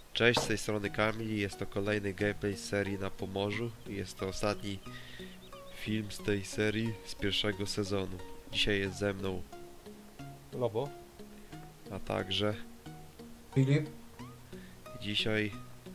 Cześć, z tej strony Kamil, jest to kolejny gameplay z serii na Pomorzu. Jest to ostatni film z tej serii z pierwszego sezonu. Dzisiaj jest ze mną, Lobo. a także Filip? dzisiaj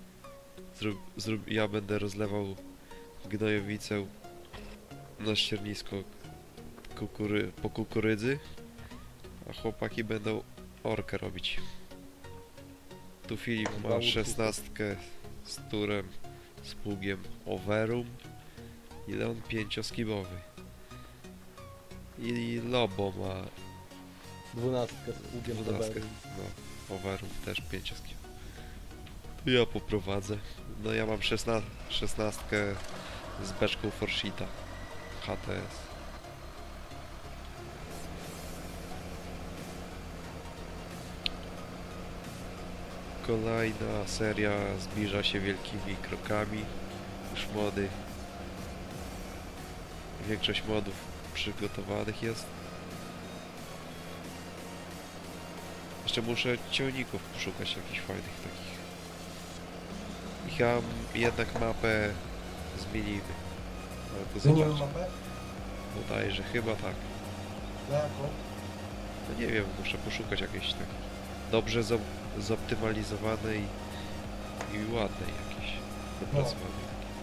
ja będę rozlewał gnojowicę na ściernisko po kukurydzy, a chłopaki będą orkę robić. Tu Filip ma 16 z turem, z pługiem Overum i Leon 5-skibowy. I Lobo ma 12 z pługiem 12, no, Overum też 5-skibowy. Tu ja poprowadzę. No ja mam 16 z beczką Forshita HTS. Kolejna seria zbliża się wielkimi krokami. Już mody. Większość modów przygotowanych jest. Jeszcze muszę ciągników poszukać jakichś fajnych takich. I chyba jednak mapę zmienimy. Ale to Zmienimy zobaczę. mapę? Bodajże, chyba tak. Na jaką? No nie wiem, muszę poszukać jakiejś takiej dobrze zoptymalizowanej i ładnej jakiejś. Dopracowanej takiej.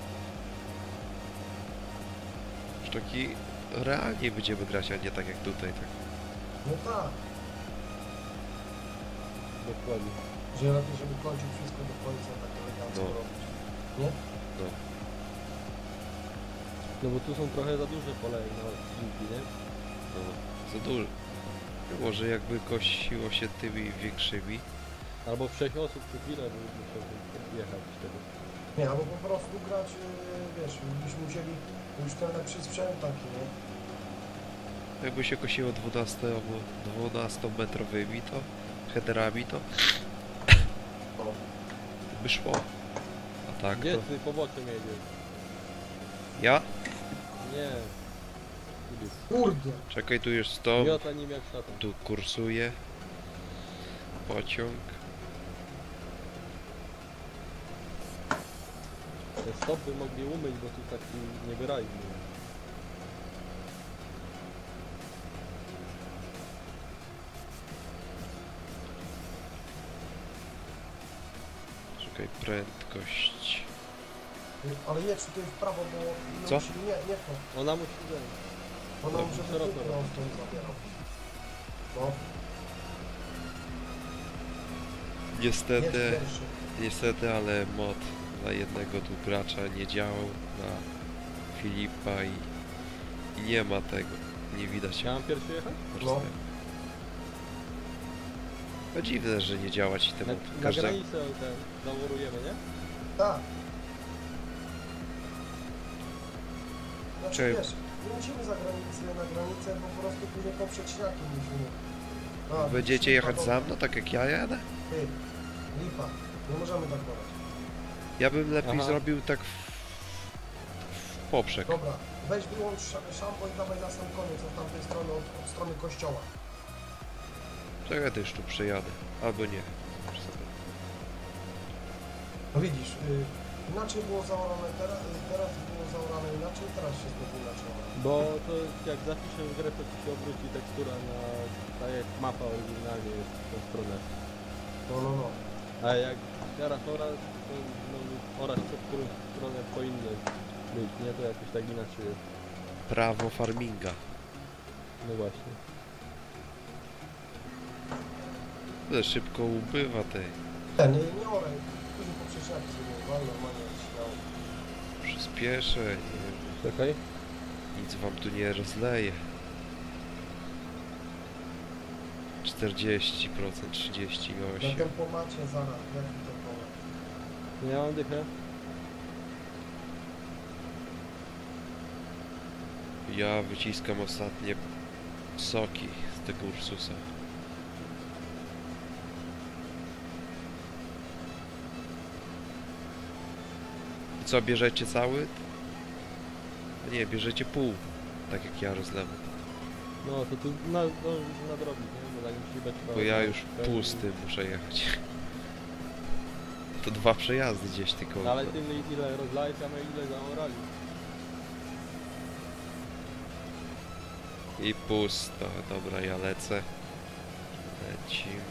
Już taki realnie będziemy grać, a nie tak jak tutaj, tak. No tak, Dokładnie. że lepiej, żeby kończył wszystko do końca, tak elegancko No. robić. Nie? No. No bo tu są trochę za duże pole na odcinki, nie? No, za dużo. Może jakby kosiło się tymi większymi. Albo w 6 osób co chwilę, by musiał jechać wtedy. Nie, albo po prostu grać, wiesz, byśmy musieli już ten lepszy sprzęt taki, nie? Jakby się kosiło 12-metrowymi to headerami to O. by szło. A tak Gdzie to... ty poboczem jedziesz? Ja? Nie. Filip. Kurde! Czekaj, tu już stop. Miota nim jak szatan. Tu kursuje pociąg. Te stopy mogli umyć, bo tu taki niewyraźny. Czekaj, prędkość. Ale jedź tutaj w prawo, bo... no Co? musi- Nie to. Ona musi zejść. Ona Dobrze, musi szeroko tylko robić. stąd zabierał. No, jest Niestety, pierwszy. ale mod dla jednego tu gracza nie działał, na Filipa i nie ma tego. Nie widać. Ja mam pierwszy jechać? No. No dziwne, że nie działa ci ten Na, mod. na granicę ten zaworujemy, nie? Tak. Znaczy Czekaj. wiesz, nie musimy za granicę, na granicę, bo po prostu później poprzeć szlakiem musimy. A, Będziecie lipa, jechać dobra. za mną, tak jak ja jadę? Ty, lipa, nie możemy tak robić. Ja bym lepiej Aha. zrobił tak w poprzek. Dobra, weź wyłącz szambo i dawaj na sam koniec od tamtej strony, od strony kościoła. Czekaj, też tu przejadę. Albo nie. No widzisz, inaczej było zaorane teraz było zaorane inaczej, teraz się znowu inaczej. Bo to jak zapiszę w grę, to ci się obróci tekstura na... tak jak mapa oryginalnie jest w tą stronę. No. A jak teraz oraz, to no, oraz co w którą stronę powinny być, nie? To jakoś tak inaczej jest. Prawo farminga. No właśnie. Ale szybko ubywa tej. Ten, nie oraj, później poprzeć szlaki sobie, wal normalnie śmiało. Przyspieszę, nie, Czekaj. nic wam tu nie rozleję. 40%, Na 38%. tempomacie zaraz, jaki tempomat? Ja mam dychę. Ja wyciskam ostatnie soki z tego Ursusa. I co, bierzecie cały? Nie, bierzecie pół, tak jak ja rozlewam. No to tu nadrobić, nie? Bo tak musi być... Bo ja już pół z tym muszę jechać. To 2 przejazdy gdzieś tylko. No ale ty ile rozlałeś, a my ile zaorali. I pusto. Dobra, ja lecę. Lecim.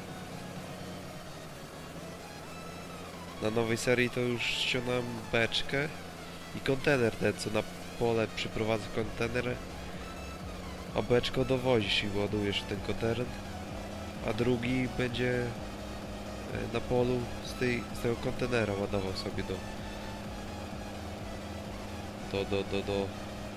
Na nowej serii to już ściągnąłem beczkę i kontener ten, co na pole przyprowadza kontener, a beczką dowozisz i ładujesz ten kontener, a drugi będzie na polu z tego kontenera ładował sobie do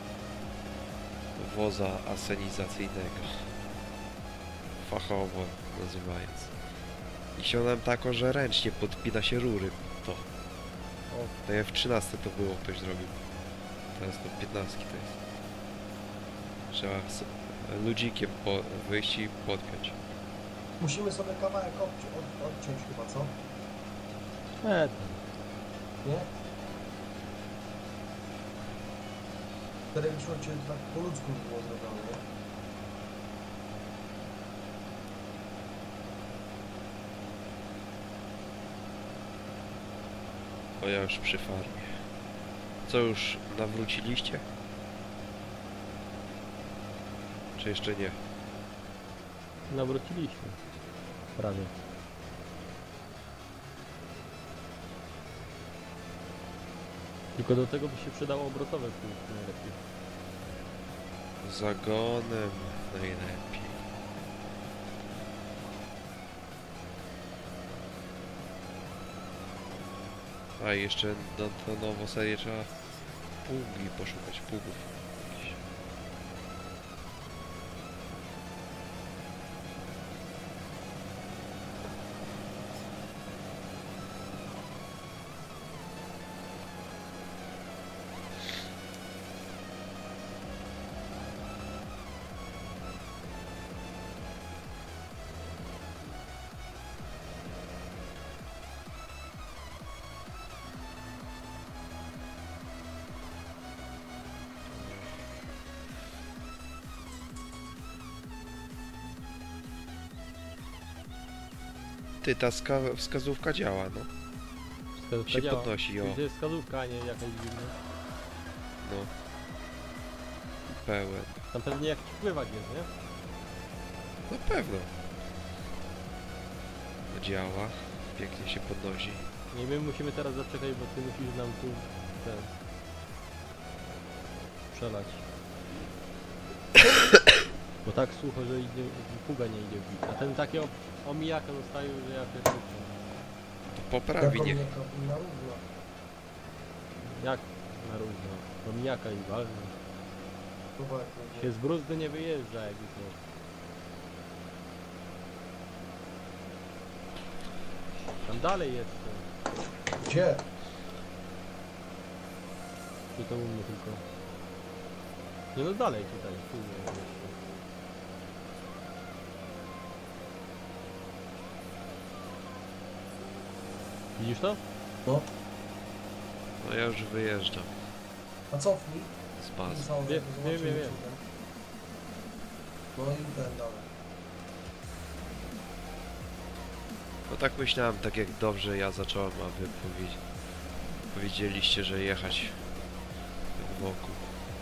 woza asenizacyjnego, fachowo nazywając. I ściągnąłem taką, że ręcznie podpina się rury pod to. O, To ja w 13 to było, ktoś zrobił. Teraz do 15 to jest. Trzeba ludzikiem wyjść i podpiąć. Musimy sobie kawałek odciąć chyba, co? Nie? Wtedy wyszło cię tak po ludzku było zrobione, nie? O, ja już przy farmie. Co, już nawróciliście? Czy jeszcze nie? nawróciliśmy. Prawie. Tylko do tego by się przydało obrotowe kółko najlepiej. Zagonem najlepiej. A i jeszcze na tę nową serię trzeba pługi poszukać, pługów. jakichś. Ty, ta wskazówka działa, no. Wskazówka Się działa. podnosi, o. To jest wskazówka, a nie jakaś dziwna. No. Pełen. Tam pewnie jakiś pływak jest, nie? Na pewno. Działa. Pięknie się podnosi. Nie, my musimy teraz zaczekać, bo ty musisz nam tu ten przelać. Bo tak sucho, że idzie, fuga nie idzie w bit. A ten takie omijaka dostają, że ja pierdolę. To poprawi, nie? Na równo. Jak na równo? Omijaka i walny. Zobacz, Się z bruzdy nie wyjeżdża jak już nie. Tam dalej jeszcze. Gdzie? Tu to u mnie tylko. Nie no dalej tutaj, tu nie jeszcze. Widzisz to? No. No ja już wyjeżdżam A cofnij. z bazy. Pisał, Wiem, zobaczymy, wiem, czy wiem. ten. No i ten dalej. No tak myślałem, tak jak dobrze ja zacząłem, a wy powiedzieliście, że jechać wokół.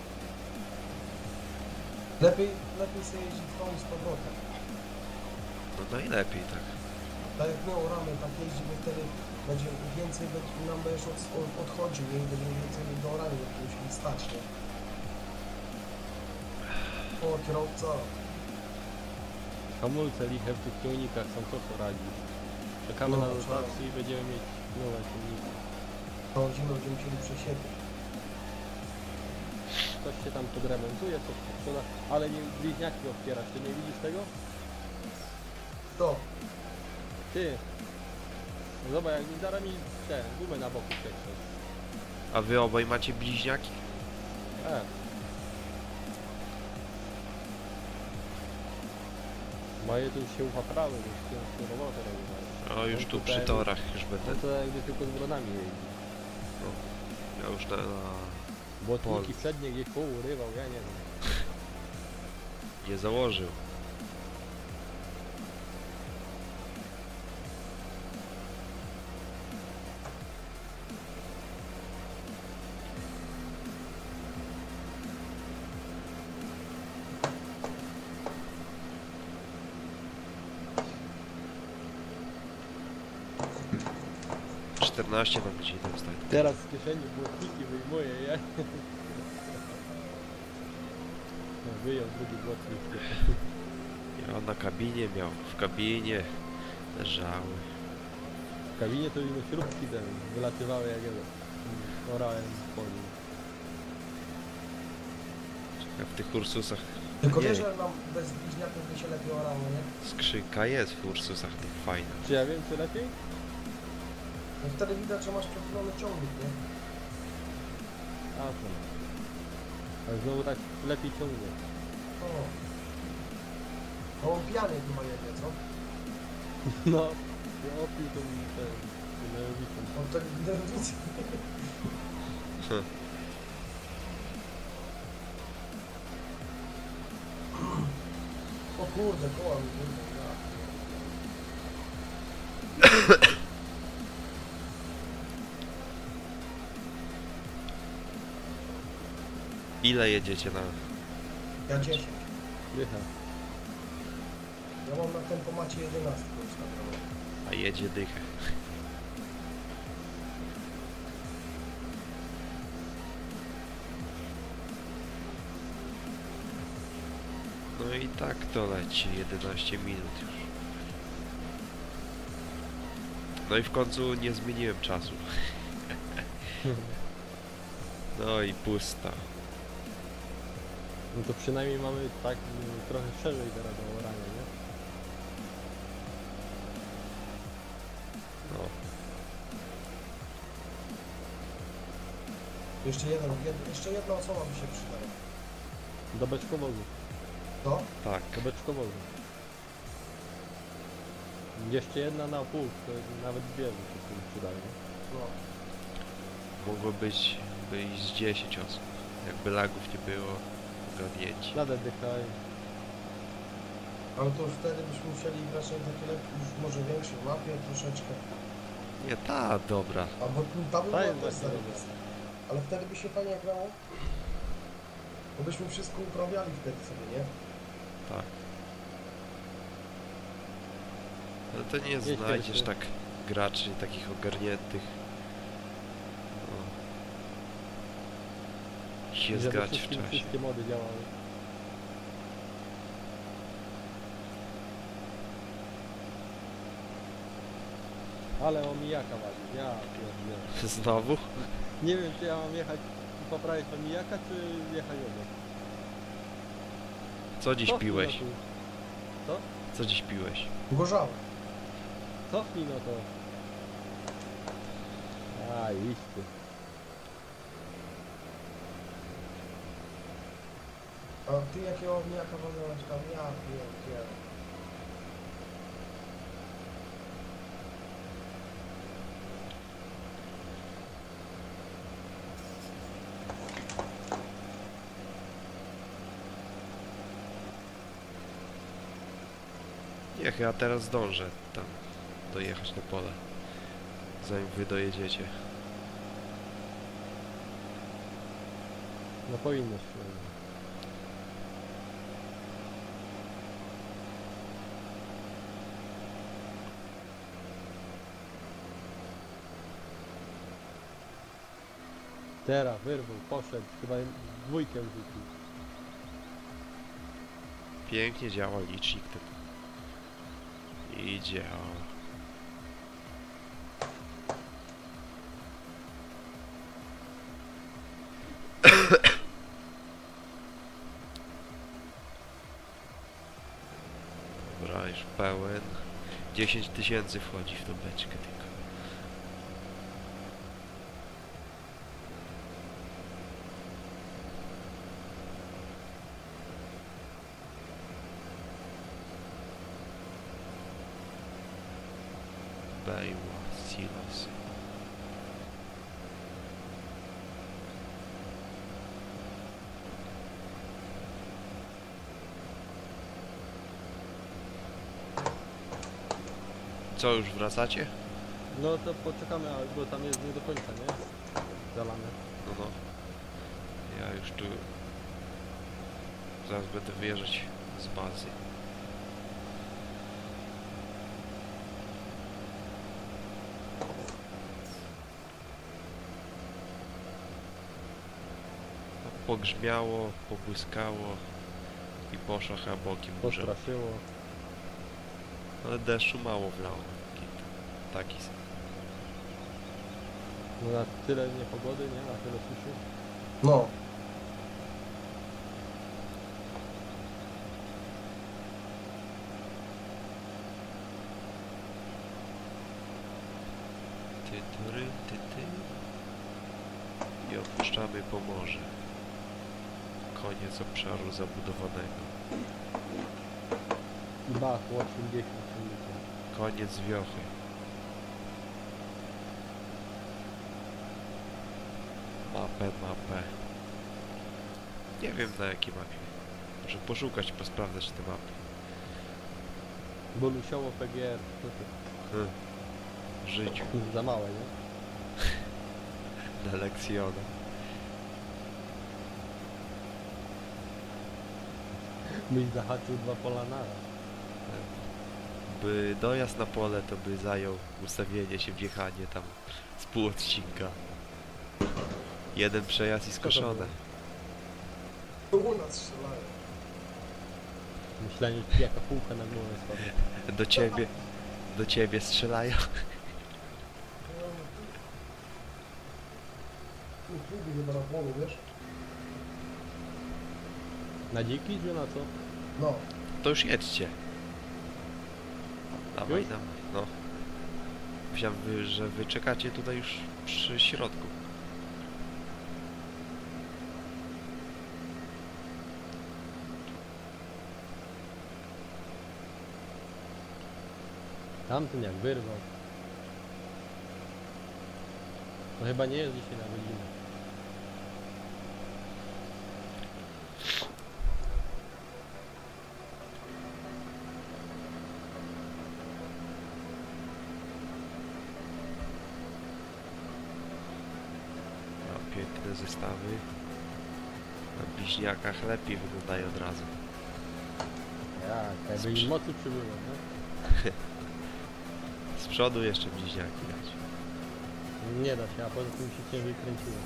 Lepiej sobie jeździć w tą i z powrotem. No najlepiej tak. Tak jak my oramy, tak jeździmy wtedy, będzie więcej, nam będziesz odchodził, nie? I będziemy więcej do orania, będziemy musieli stać, nie? O, kierowca. Hamulce liche w tych ciągnikach są, co poradzi. Czekamy No, na trzeba. rotację i będziemy mieć nowe ciągniki. Tą zimę będziemy musieli przesiedlić. Coś się tam podremontuje, coś się sprzeda, ale nie bliźniaki otwierasz, ty nie widzisz tego? To, Ty! No zobacz, jak mi zaraz mi tę gumę na boku przekrze. A wy obaj macie bliźniaki? Moje to już się upaprały, już ciężką robotę robią. O, już tu przy torach już będę. No to jakby tylko z brodami jeździ. Ja już na Błotniki przednie gdzieś pourywał, ja nie wiem. nie założył. 14 na godzinę ostatnio. Teraz z kieszeni błotniki wyjmuję, je. No, wyjął drugi błotnik. Ja na kabinie miał, w kabinie leżały. W kabinie to ino śrubki ten wylatywały jak jeden. Orałem po nim. Jak w tych Ursusach. Tylko Nie, wiesz, że nam bez bliźniaków by się lepiej orało, nie? skrzynka jest w Ursusach tych fajna. Czy ja wiem, czy lepiej? No wtedy widać, że masz przepchniony ciągnik, nie? A to. Ale znowu tak lepiej ciągnie. O. A on pijany chyba jedzie, co? No, ja opił tą melowicą. On to nerwicy. O kurde, koła mi kurde, ja. Ile jedziecie na... Ja 10. Dycha. Ja mam na tempomacie 11 ustawioną. a jedzie dychę? No i tak to leci, 11 minut już. No i w końcu nie zmieniłem czasu. No i pusta. No to przynajmniej mamy tak trochę szerzej teraz do orania, nie? No. Jeszcze jedna osoba by się przydała. Do beczkowozu. To? Tak. Do beczkowozu. Jeszcze jedna na pół, to nawet dwie by się tu przydały, nie? No. Mogło być z 10 osób. Jakby lagów nie było, ogarnięci. Nade dychaj. Ale to już wtedy byśmy musieli grać na takie już może większej mapie troszeczkę. Nie, ta dobra. Albo tam by Ta była jest też właśnie zarobista. Ale wtedy by się fajnie grało. Bo byśmy wszystko uprawiali wtedy sobie, nie? Tak. Ale to nie Nie znajdziesz śmieszy. tak graczy takich ogarniętych. No. Się Żeby zgrać w wszystkim czasie. wszystkie mody działały. Ale omijaka wali, ja pierdzielę. Znowu? Nie wiem, czy ja mam jechać i poprawić omijaka, czy jechać obok. Co dziś Cofnij piłeś? no tu. Co dziś piłeś? Gorzałe. Cofnij no to. A, idź ty. A ty jakiego mijaka wolałeś tam? Ja pierdzielę. Niech ja teraz zdążę tam dojechać na pole. Zanim wy dojedziecie. No powinno się. Teraz wyrwał, poszedł, chyba dwójkę rzucił. Pięknie działa licznik ten. Idzie, o. Dobra, już pełen. 10 000 wchodzi w tą beczkę tylko. Bejła, silosy. Co, już wracacie? No to poczekamy, bo tam jest nie do końca, nie? Zalane. No, no. Ja już tu... Zaraz będę wyjeżdżać z bazy. pogrzmiało, pobłyskało i poszło chyba bokiem górze. Postraszyło. Ale deszczu mało wlało. Taki No na tyle niepogody, nie? Na tyle suszy. No. ty. I opuszczamy Pomorze. Koniec obszaru zabudowanego. I bach, 80 km. Koniec wiochy. Mapę. Nie wiem na jakiej mapie. Muszę poszukać, posprawdzać te mapy. Bolusiowo PGR. W życiu. Za małe, nie? Na lekcjona. Byś zahaczył 2 pola naraz. By dojazd na pole to by zajął ustawienie się, wjechanie tam z pół odcinka. Jeden przejazd i skoszone. To u nas strzelają. Myślałem, że jaka półka na głowę spadła. Do ciebie strzelają. Tu chyba na polu, wiesz? Na dziki czy na co? No. To już jedźcie. Dawaj, Już? dawaj, no. Myślałem, że wy czekacie tutaj już przy środku. Tamten jak wyrwał. No chyba nie jest dzisiaj na godzinę. No, piękne zestawy. Na bliźniakach lepiej wyglądają od razu. Jak, jakby im mocy przybyło, no? Z przodu jeszcze bliźniaki dać. Nie da się, a poza tym się ciężej kręciło.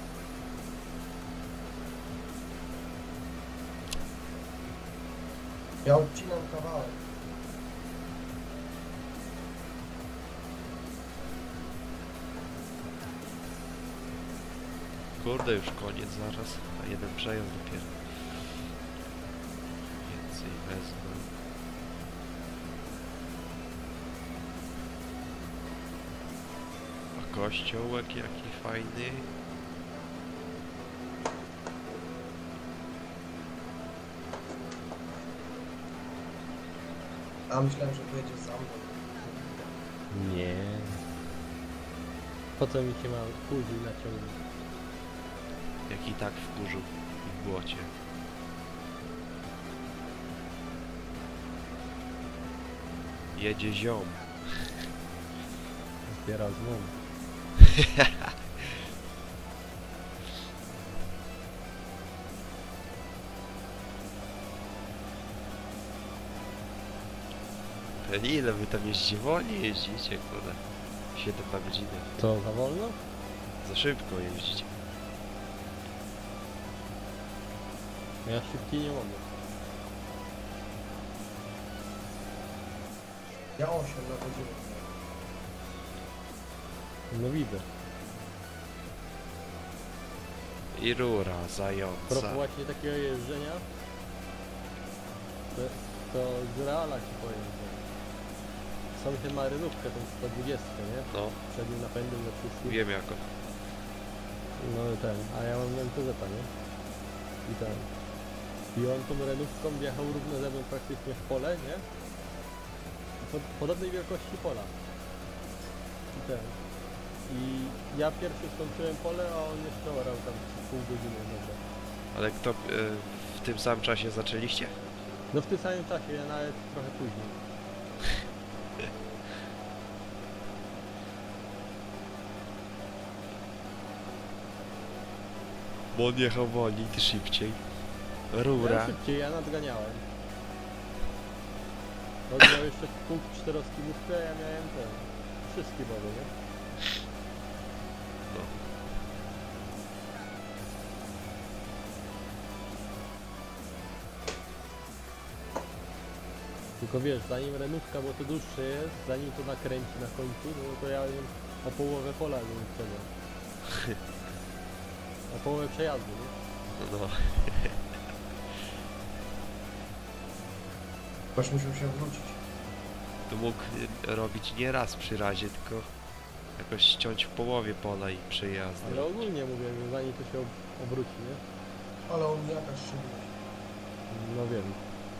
Ja odcinam kawałek. Kurde, już koniec zaraz, a jeden przejazd dopiero. Więcej wezmę. A kościołek jaki fajny. A myślałem, że pojedzie za mną. Nie. Po co mi się ma kurzył na ciągnik? Jak i tak wkurzył i w błocie. Jedzie ziom. Zbiera złom. Ile wy tam jeździcie? Wolniej jeździcie, kurde. 7 na godzinę. Co, za wolno? Za szybko jeździcie. Ja szybciej nie mogę. Ja 8 na godzinę. No widzę. I rura Propos zająca. właśnie takiego jeżdżenia, to z Reala ci powiem, że Sąsiad ma rynówkę, tą 120, nie? No, Przednim napędem we wszystkim. wiem jako. No ten, a ja mam MTZ-a, nie? I ten. I on tą renówką wjechał równo ze mną praktycznie w pole, nie? Podobnej wielkości pola. I ten. I ja pierwszy skończyłem pole, a on jeszcze orał tam pół godziny może. Ale kto w tym samym czasie zaczęliście? No w tym samym czasie, ja nawet trochę później. Bo on jechał wolniej, ty szybciej. Rura. Ja szybciej, ja nadganiałem. On miał jeszcze punkt czteroskibówkę, a ja miałem ten. Wszystkie body, nie? No. Tylko wiesz, zanim renówka, bo to dłuższe jest, zanim to nakręci na końcu, no to ja bym o połowę pola bym sprzedał. O połowę przejazdu, nie? No. Ktoś musiał się wrócić. To mógł robić nie raz przy razie, tylko jakoś ściąć w połowie pola i przejazdy. Ale ogólnie mówię, że zanim to się obróci, nie? Ale on jakaś szybkość. No wiem.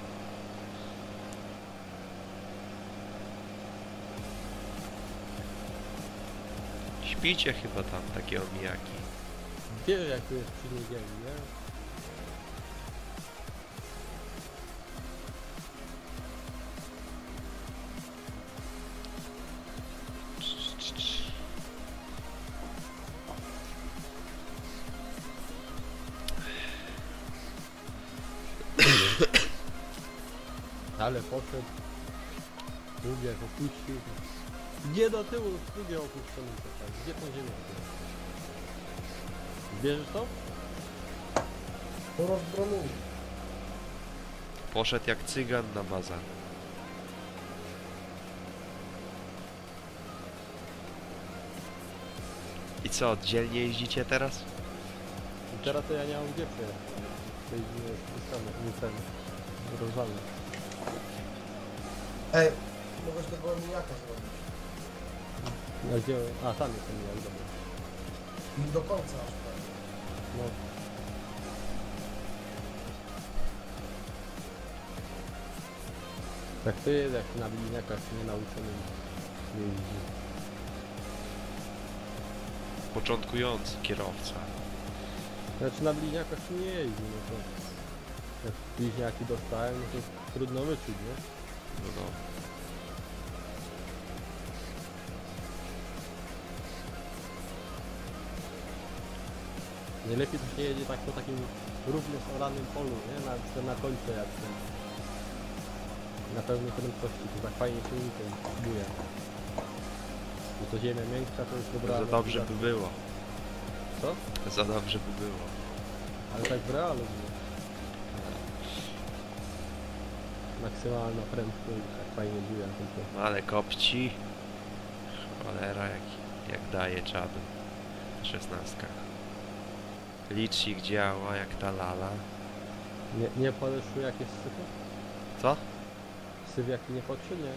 Śpicie chyba tam, takie omijaki. Wiesz jak to jest przy niedzieli, nie? Ale poszedł. Drugie opuścił. Gdzie do tyłu? Drugie opuszczony tak. Gdzie tą ziemię? Bierzesz to? To rozbronuje. Poszedł jak cygan na bazar. I co, oddzielnie jeździcie teraz? I teraz to ja nie mam gdzie przejechać. To jest wpisane, nie ten. Rozwalne. Ej, mogłeś tego omijaka zrobić. A gdzie? A tam jest ten jak dobra. I do końca aż tak. No. Tak to jest jak na bliniakach nie nauczonym jeździ. Początkujący kierowca. Znaczy na bliniakach się nie jeździ, no to jak bliźniaki dostałem, no to trudno wyczuć, nie? No, no. Najlepiej to się jedzie tak po takim równo oranym polu, nie? Na końcu jak ten. Na pełnej prędkości, to tak fajnie silnikiem buje. Bo to ziemia miękka to już dobra. Za dobrze by było. Co? Za dobrze by było. Ale tak w realu było. Maksymalna prędkość, tak fajnie buje. Tylko. Ale kopci. Cholera jak daje czadu. 16. Licznik działa jak ta lala. Nie podeszły jak jest syfu? Co? Syf jaki nie podszedł? Nie.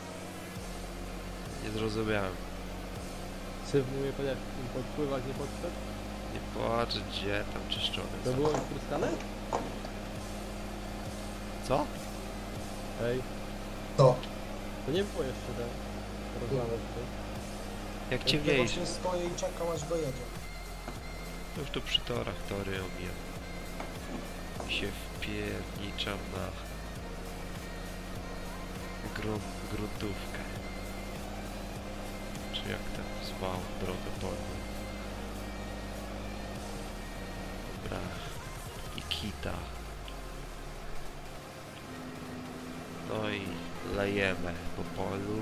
Nie zrozumiałem. Syf mówię podpływać nie podszedł? Nie płacz, gdzie tam czyszczone To są. było już pryskane? Co? Ej, To. to nie było jeszcze ten rozmawiać tutaj. Jak Ja ciemniejszy. właśnie stoję i czekam aż dojedzie. To już tu przy torach tory omijam. I się wpierniczam na gruntówkę. Czy jak tam zwał drogę polną. Dobra. I kita. No i lejemy po polu.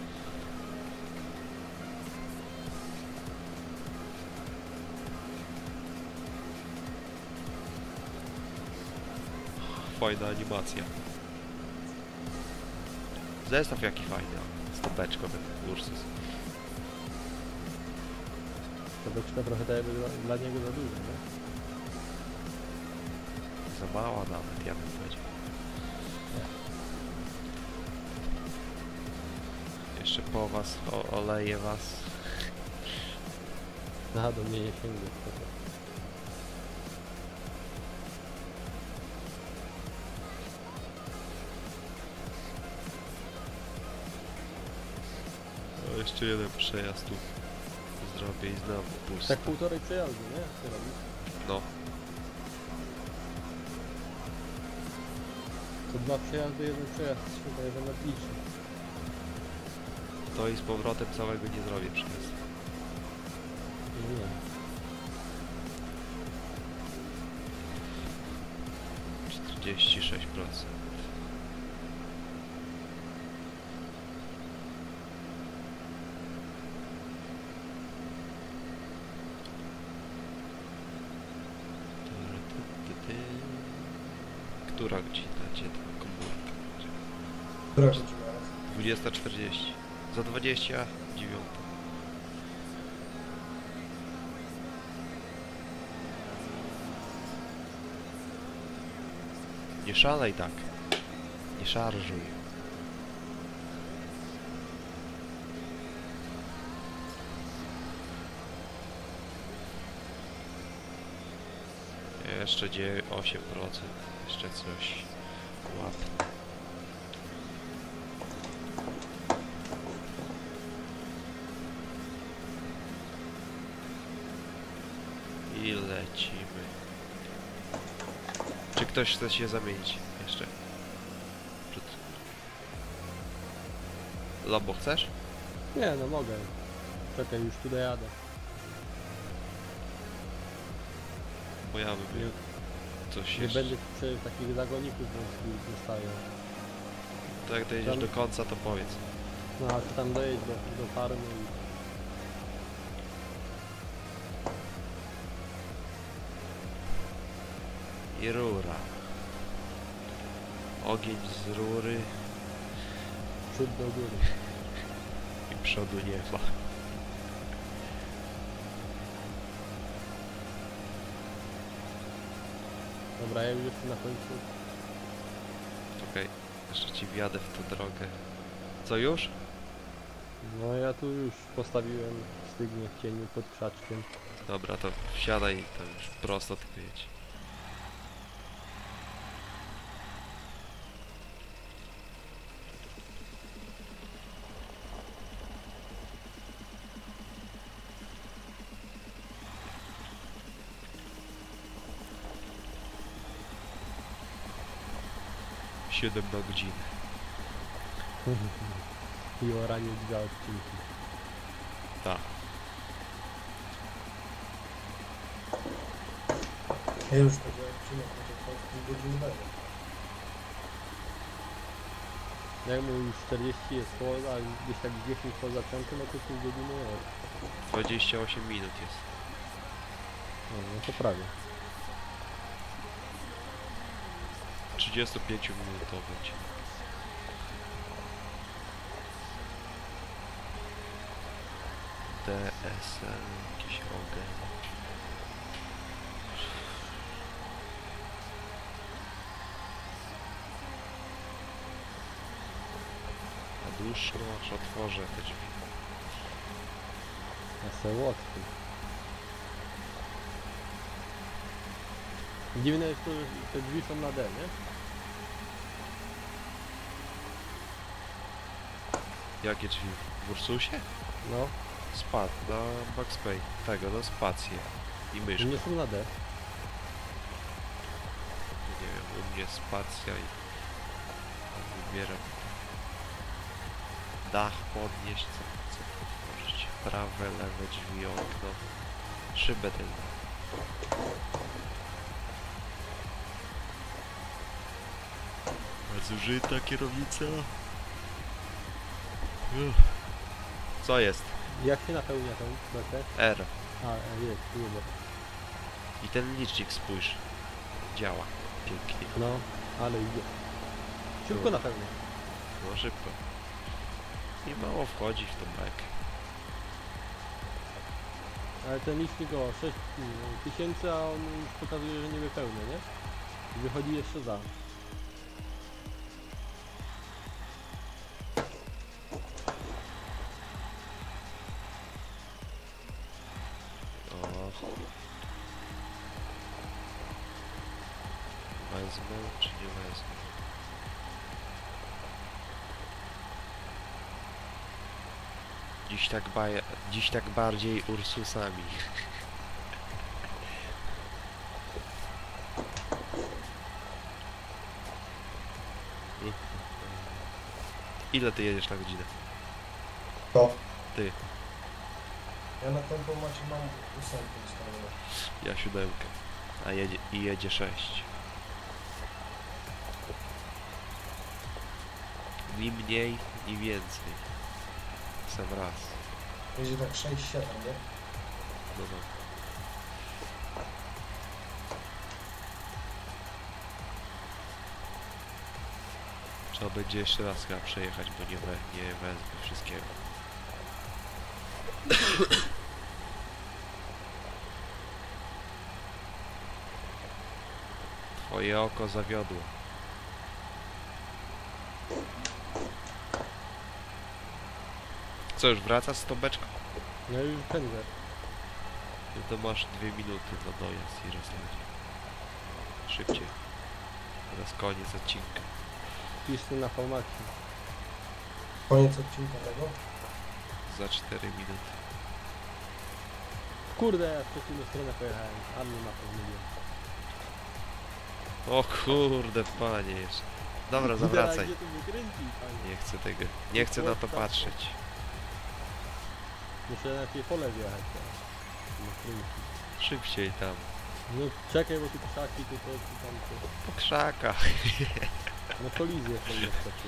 Fajna animacja. Zestaw jaki fajny, stopeczkowy Ursus. To beczka trochę daje dla niego za dużo, nie? Za mała nawet, ja bym powiedział. Jeszcze po was, oleję was. Aha, do mnie nie sięgnie. O, jeszcze jeden przejazd tu zrobię i znowu pusto. Tak półtorej przejazdu, nie? Co robisz? No, To 2 przejazdy, 1 przejazd, chyba jeden odliczy. to i z powrotem całego nie zrobię przejazdu. Nie. 46%. Która godzina? Gdzie ta komórka? Która godzina jest? 20:40. Za 29. Nie szalej tak. Nie szarżuj. Jeszcze 8%. Jeszcze coś. Łap. I lecimy. Czy ktoś chce się zamienić jeszcze? Przed... Lobo, chcesz? Nie, no mogę. Czekaj, już tu dojadę. Bo ja bym miał coś Nie jeszcze. będę przy takich zagoników wąskich zostają. To jak dojedziesz Tam- do końca, to powiedz. No a ty tam dojedź do farmy i... I rura. Ogień z rury przód do góry. i przodu nie ma. Dobra, ja już jestem na końcu. Okej, jeszcze ci wjadę w tę drogę. Co już? No ja tu już postawiłem stygnie w cieniu pod krzaczkiem. Dobra, to wsiadaj i to już prosto tylko jedź. Siedem na godzinę. I oranie 2 odcinki. Tak. Ja już tego odcinek, to pół godziny będzie. Jak mu już 40 jest poza, a gdzieś tak 10 poza ciągiem, no to pół godziny jest. 28 minut jest. No to prawie. 35 minutowy będzie. DSL, jakiś ogień. A dłuższą aż otworzę te drzwi. Ja se łotwy. Dziwne jest to, że te drzwi są na D, nie? Jakie drzwi? W Ursusie? No, Spad, na backspace. Tego, na spację. I myszkę. nie są na D. Nie wiem, u mnie spacja i wybieram. Dach podnieść, co otworzyć. Prawe, lewe drzwi, okno. Szybę tylną. Zużyta kierownica. Co jest? Jak się napełnia tą bekę? R. A, jest, tu jest. I ten licznik spójrz. Działa. Pięknie. No, ale idzie. Szybko napełnia. No szybko. I mało wchodzi w tą bekę. Ale ten licznik o 6000, a on już pokazuje, że nie wypełnia, nie? I wychodzi jeszcze za. O. Wezmę czy nie wezmę? Dziś tak bardziej Ursusami. Ile ty jedziesz na godzinę? To. Ty. Ja na tempomacie mam 8 ustawione. Ja 7. A jedzie 6. Ni mniej, ni więcej. Sam raz. Będzie tak 6-7, nie? No no. Trzeba będzie jeszcze raz chyba przejechać, bo nie wezmę wszystkiego. Twoje oko zawiodło. Co, już wracasz z tą beczką? No już pędzę. No to masz 2 minuty na dojazd i rozjazd. Szybciej. Teraz koniec odcinka. Pisz tu na formacie. Koniec odcinka tego. Za 4 minuty. Kurde, ja w przeciwną stronę pojechałem. A mnie ma pomyliłem. O kurde, panie jeszcze. Dobra, zawracaj. Gdzie tu wykręci, panie? Nie chcę tego. Nie chcę na to patrzeć. Muszę na tej pole wjechać teraz. Nie kręci. Szybciej tam. No czekaj, bo tu krzaki, tu to, tu tamto. Po krzakach. No kolizję są niestety.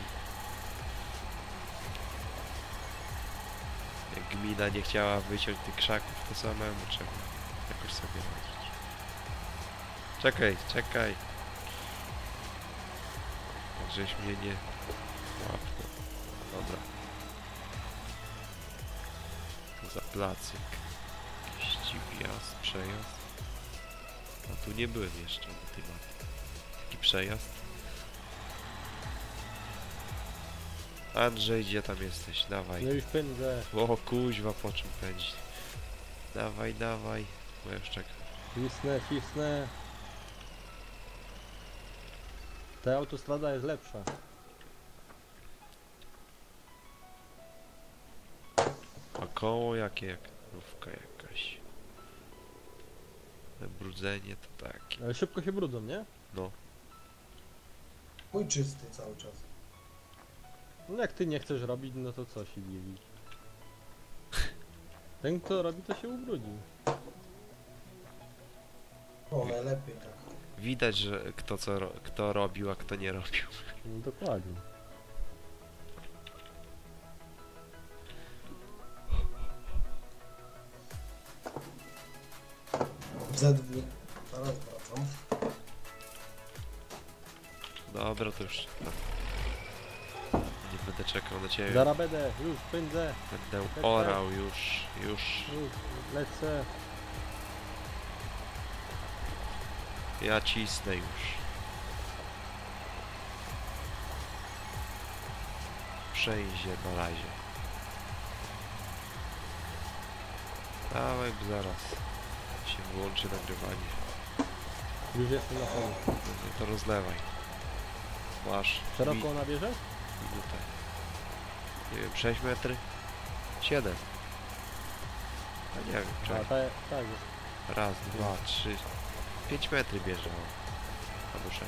Jak gmina nie chciała wyciąć tych krzaków, to samemu trzeba jakoś sobie radzić. Czekaj, czekaj. Tak żeś mnie nie łapnął. Dobra. To za placyk. Jakiś wjazd, przejazd. A tu nie byłem jeszcze na tej mapie. Taki przejazd. Andrzej, gdzie tam jesteś? Dawaj. No już pędzę. O kuźwa, po czym pędzić? Dawaj, dawaj. Bo ja już czekam. Cisnę, cisnę. Ta autostrada jest lepsza. A koło jakie? Jak rówka jakaś. Brudzenie to takie. Ale szybko się brudzą, nie? No. Mój czysty cały czas. No jak ty nie chcesz robić, no to co się dziwi? Ten kto robi, to się ubrudzi. O, najlepiej tak. Widać, że kto robił, a kto nie robił. No dokładnie. Z2. Zaraz wracam. Dobra, to już. Nie będę czekał na ciebie. Zaraz będę, już pędzę. Będę orał już. Już lecę. Ja cisnę już. Przejdzie na razie. Dawaj, zaraz się wyłączy nagrywanie. Już jestem na polu. No to rozlewaj. Masz Szeroko nabierzesz? minutę. Nie wiem, 6 metry? 7. A nie wiem, A, czekaj. tak. Raz, dwa, 3. 5 metry bierze on. Albo 6.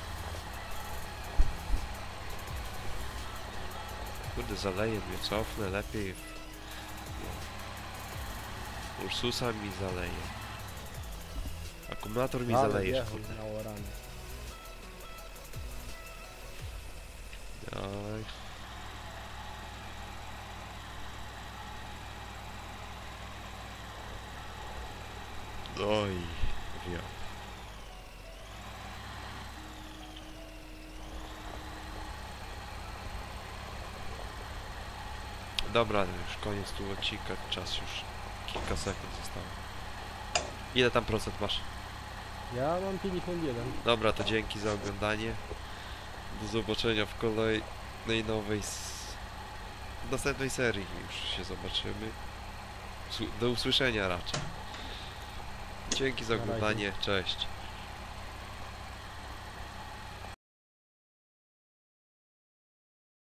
Kurde, zaleje mnie, cofnę lepiej. No. Ursusa mi zaleje. Akumulator mi Ale zaleje, wjechał kurde. na oranie. Oj. Oj, wiem. Dobra, już koniec tu odcinka, czas już kilka sekund zostało. Ile tam procent masz? Ja mam 51. Dobra, to dzięki za oglądanie. Do zobaczenia w kolejnej nowej w następnej serii już się zobaczymy. Do usłyszenia raczej. Dzięki za Na razie. oglądanie, cześć.